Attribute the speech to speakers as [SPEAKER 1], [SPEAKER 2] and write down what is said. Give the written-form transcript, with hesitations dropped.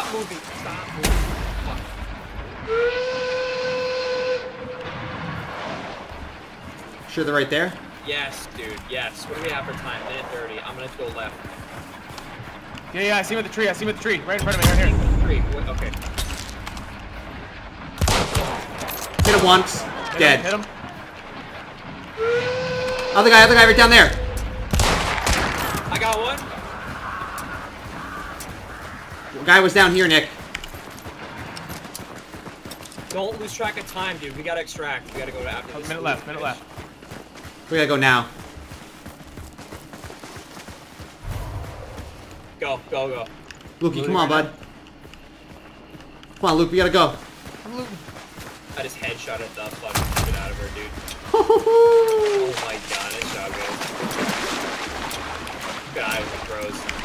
[SPEAKER 1] moving. Stop moving. Fuck.
[SPEAKER 2] Sure they're right there?
[SPEAKER 1] Yes, dude. Yes. What do we have for time? Minute 30. I'm gonna go left.
[SPEAKER 3] Yeah, I see him at the tree. I see him at the tree. Right in front of me, right here.
[SPEAKER 1] Tree. Okay.
[SPEAKER 2] Hit him once. Dead.
[SPEAKER 3] Hit him.
[SPEAKER 2] Other guy right down there.
[SPEAKER 1] I got one.
[SPEAKER 2] Guy was down here, Nick.
[SPEAKER 1] Don't lose track of time, dude. We gotta extract. We gotta go to after this.
[SPEAKER 3] Minute left.
[SPEAKER 2] We gotta go now.
[SPEAKER 1] Go.
[SPEAKER 2] Lukey, come on, bud. Come on, Luke, we gotta go.
[SPEAKER 1] I just headshotted the fucking shit out of her, dude. Oh my god, that shot goes. Good eye with the throws.